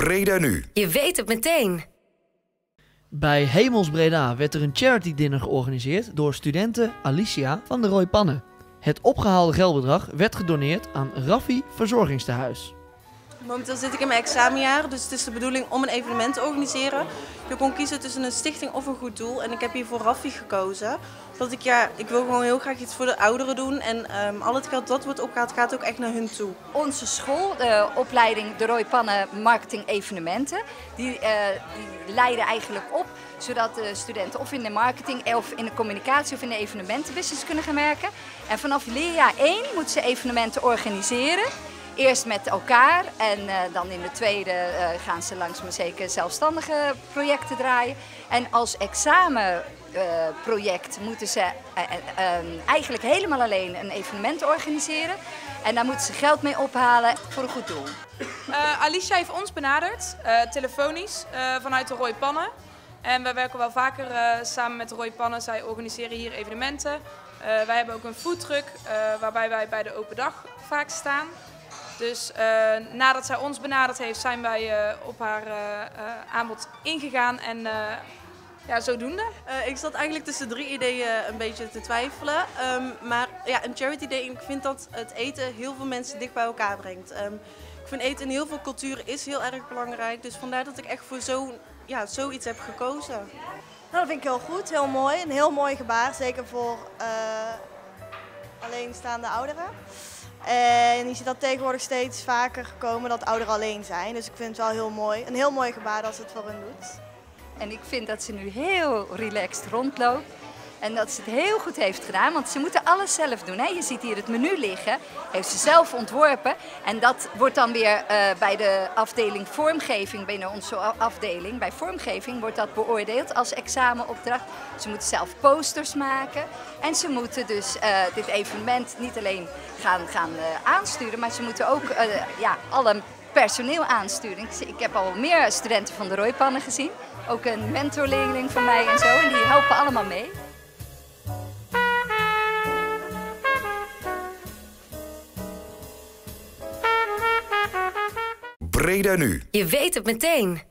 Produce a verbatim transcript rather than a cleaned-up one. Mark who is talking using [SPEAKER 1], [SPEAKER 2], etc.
[SPEAKER 1] Breda nu.
[SPEAKER 2] Je weet het meteen.
[SPEAKER 3] Bij Hemels Breda werd er een charity dinner georganiseerd door studenten Alicia van de Rooi Pannen. Het opgehaalde geldbedrag werd gedoneerd aan Raffi Verzorgingstehuis.
[SPEAKER 4] Momenteel zit ik in mijn examenjaar, dus het is de bedoeling om een evenement te organiseren. Je kon kiezen tussen een stichting of een goed doel en ik heb hier voor Raffi gekozen. Omdat ik, ja, ik wil gewoon heel graag iets voor de ouderen doen en um, al het geld dat wordt opgehaald gaat ook echt naar hun toe.
[SPEAKER 5] Onze school, de opleiding De Rooi Pannen Marketing Evenementen, die, uh, die leiden eigenlijk op zodat de studenten of in de marketing of in de communicatie of in de evenementenbusiness kunnen gaan werken. En vanaf leerjaar één moeten ze evenementen organiseren. Eerst met elkaar en uh, dan in de tweede uh, gaan ze langzaam maar zeker zelfstandige projecten draaien. En als examenproject uh, moeten ze uh, uh, uh, eigenlijk helemaal alleen een evenement organiseren. En daar moeten ze geld mee ophalen voor een goed doel.
[SPEAKER 6] Uh, Alicia heeft ons benaderd, uh, telefonisch, uh, vanuit de Rooi Pannen. En wij werken wel vaker uh, samen met de Rooi Pannen. Zij organiseren hier evenementen. Uh, wij hebben ook een foodtruck uh, waarbij wij bij de open dag vaak staan. Dus uh, nadat zij ons benaderd heeft, zijn wij uh, op haar uh, uh, aanbod ingegaan en uh, ja, zodoende.
[SPEAKER 4] Uh, ik zat eigenlijk tussen drie ideeën een beetje te twijfelen. Um, maar ja, een charity day, ik vind dat het eten heel veel mensen dicht bij elkaar brengt. Um, ik vind eten in heel veel culturen is heel erg belangrijk. Dus vandaar dat ik echt voor zo, ja, zoiets heb gekozen.
[SPEAKER 7] Nou, dat vind ik heel goed, heel mooi. Een heel mooi gebaar, zeker voor uh, alleenstaande ouderen. En je ziet dat tegenwoordig steeds vaker gekomen dat ouderen alleen zijn. Dus ik vind het wel heel mooi. Een heel mooi gebaar dat ze het voor hen doet.
[SPEAKER 5] En ik vind dat ze nu heel relaxed rondloopt. En dat ze het heel goed heeft gedaan, want ze moeten alles zelf doen. Hè? Je ziet hier het menu liggen, heeft ze zelf ontworpen. En dat wordt dan weer uh, bij de afdeling vormgeving, binnen onze afdeling, bij vormgeving wordt dat beoordeeld als examenopdracht. Ze moeten zelf posters maken en ze moeten dus uh, dit evenement niet alleen gaan, gaan uh, aansturen, maar ze moeten ook uh, ja, alle personeel aansturen. Ik heb al meer studenten van de Rooi Pannen gezien, ook een mentorleerling van mij en zo, en die helpen allemaal mee.
[SPEAKER 1] Breda nu.
[SPEAKER 2] Je weet het meteen.